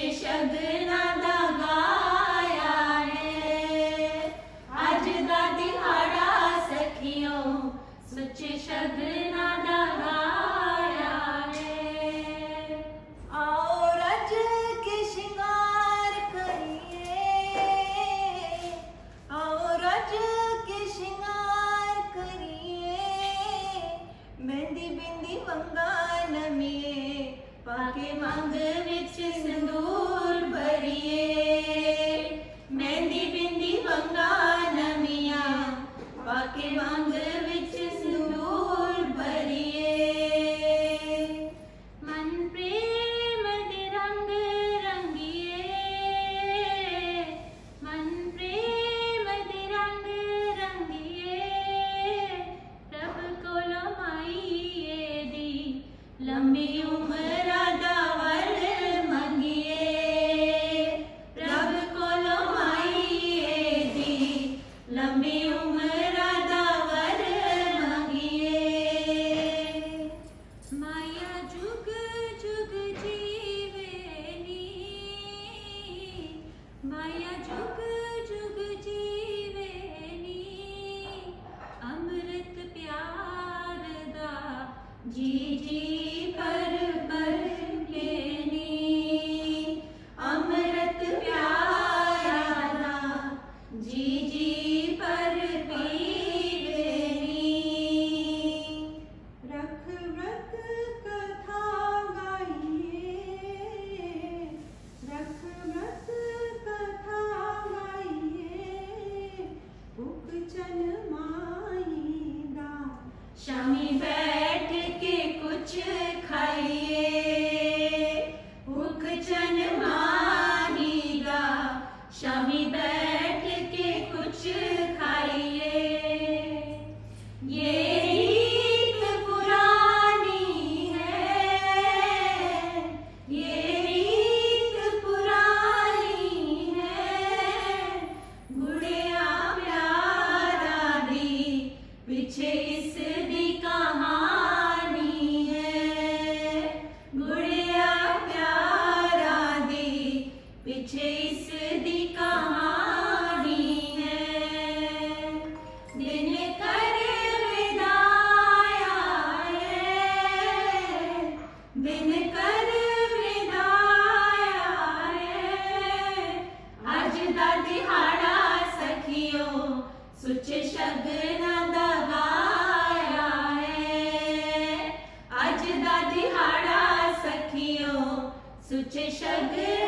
शगना दा गाया है। अज दा दिहाड़ा सखियों सुचे शगना दा गाया है। आओ रज के श्रृंगार करिए, आओ रज के श्रृंगार करिए। मेहंदी बिंदी वंगा नमिए, पाके मंग विच सिंदूर भरिए। मेहंदी बिंदी वंगा नमिया, पाके मंग विच सिंदूर भरिए। मन प्रेम दे रंग रंगिए, मन प्रेम दे रंग रंगिए। रब कोलो माईए दी लंबी उम्र दा वर मंगिए। रब कोलो माईए दी लंबी उम्र दा वर मंगिए। माया जुग जुग जीवे नी, माया जुग जुग जीवे नी। अमृत प्यार दा जी जी पर के नी। अमृत प्यार दा जी जी पर पीवे नी। रख व्रत कथा गाइए, रख व्रत कथा गाइए। भुख चन माई दा शामी बैठ के कुछ खाइए। भूख चन माही दा शामी बैठ के कुछ खाइए। ये रीत पुरानी है, ये रीत पुरानी है। गुड़िया प्यारा दी पीछे इस दी कहानी है। गुड़िया प्यारा दी पीछे इस दी कहानी है। दिन कर विदाया है, दिन कर विदाया है। अज दा दिहाड़ा सखियों सुचे शगना दा गाया है। अज दा दिहाड़ा सखियों सुचे शगना